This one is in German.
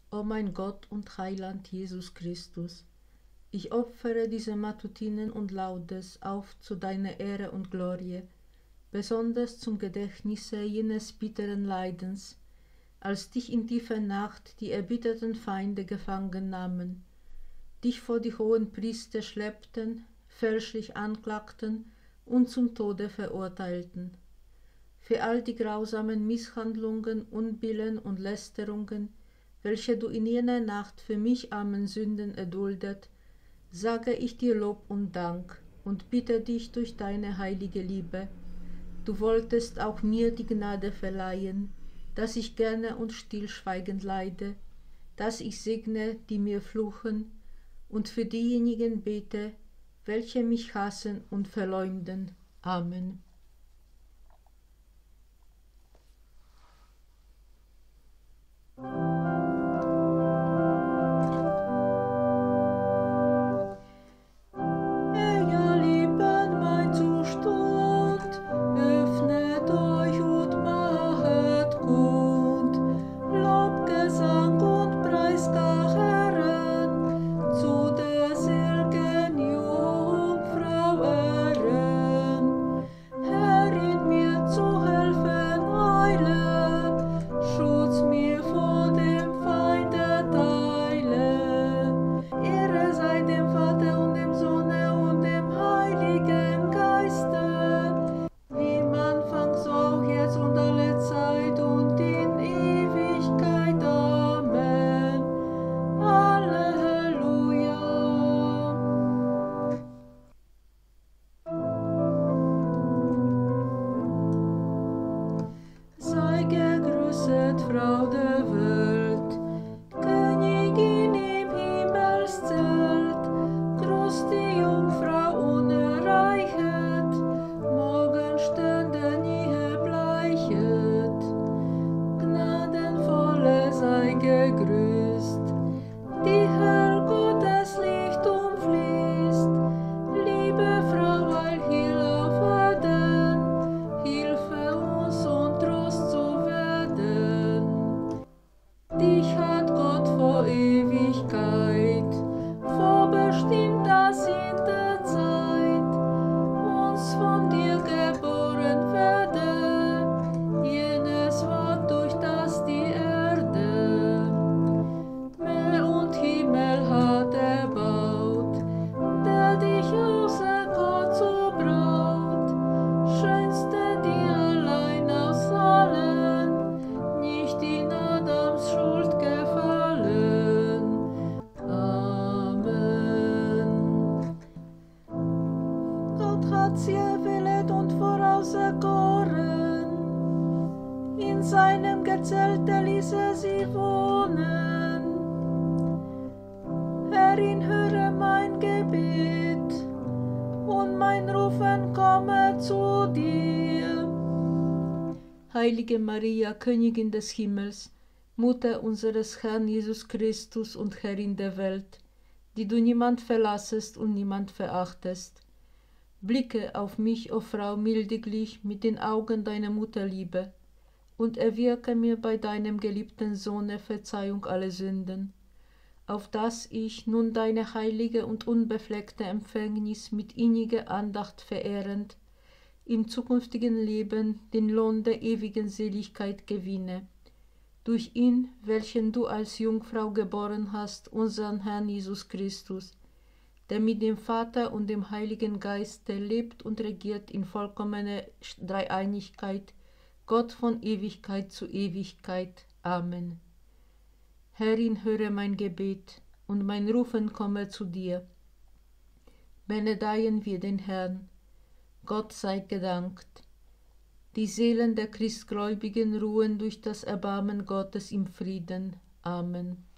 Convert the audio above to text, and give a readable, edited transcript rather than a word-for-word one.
O mein Gott und Heiland Jesus Christus, ich opfere diese Matutinen und Laudes auf zu deiner Ehre und Glorie, besonders zum Gedächtnisse jenes bitteren Leidens, als dich in tiefer Nacht die erbitterten Feinde gefangen nahmen, dich vor die hohen Priester schleppten, fälschlich anklagten und zum Tode verurteilten. Für all die grausamen Misshandlungen, Unbillen und Lästerungen, welche du in jener Nacht für mich armen Sünden erduldet, sage ich dir Lob und Dank und bitte dich durch deine heilige Liebe. Du wolltest auch mir die Gnade verleihen, dass ich gerne und stillschweigend leide, dass ich segne, die mir fluchen, und für diejenigen bete, welche mich hassen und verleumden. Amen. Frau der Welt, Königin im Himmelszelt, groß die Jungfrau unerreichet, Morgenstünde nie erbleichet, gnadenvolle sei gegrüßt, die hell Gottes Licht umfließt, liebe Frau, weil hier auf Erden, hilfe uns und Trost zu werden. Dich hat Gott vor Ewigkeit vorbestimmt, dass in der Zeit uns von dir geboren werde, jenes Wort durch das die Erde Meer und Himmel hat erbaut, der dich auserkoren zur Braut, schönste dir allein aus allen, nicht in Adams Schuld gefallen. Amen. Gott hat sie erwählt und vorauserkoren, in seinem Gezelte ließ er sie wohnen. Herrin, höre mein Gebet, und mein Rufen komme zu dir. Heilige Maria, Königin des Himmels, Mutter unseres Herrn Jesus Christus und Herrin der Welt, die du niemand verlassest und niemand verachtest, blicke auf mich, o Frau, mildiglich mit den Augen deiner Mutterliebe und erwirke mir bei deinem geliebten Sohne Verzeihung aller Sünden, auf dass ich nun deine heilige und unbefleckte Empfängnis mit inniger Andacht verehrend im zukünftigen Leben den Lohn der ewigen Seligkeit gewinne, durch ihn, welchen du als Jungfrau geboren hast, unseren Herrn Jesus Christus, der mit dem Vater und dem Heiligen Geiste lebt und regiert in vollkommener Dreieinigkeit, Gott von Ewigkeit zu Ewigkeit. Amen. Herrin, höre mein Gebet, und mein Rufen komme zu dir. Benedeihen wir den Herrn. Gott sei gedankt. Die Seelen der Christgläubigen ruhen durch das Erbarmen Gottes im Frieden. Amen.